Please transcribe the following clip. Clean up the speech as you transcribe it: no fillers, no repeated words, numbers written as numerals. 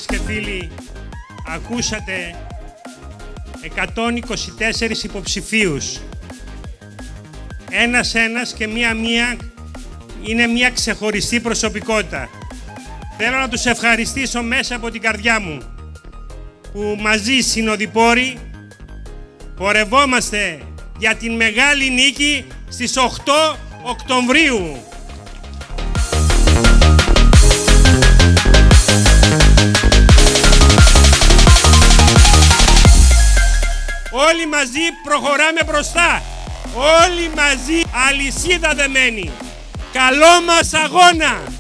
και φίλοι, ακούσατε 124 υποψηφίους. Ένας-ένας και μία-μία είναι μια ξεχωριστή προσωπικότητα. Θέλω να τους ευχαριστήσω μέσα από την καρδιά μου, που μαζί συνοδοιπόροι πορευόμαστε για την μεγάλη νίκη στις 8 Οκτωβρίου. Όλοι μαζί προχωράμε μπροστά. Όλοι μαζί αλυσίδα δεμένοι. Καλό μας αγώνα!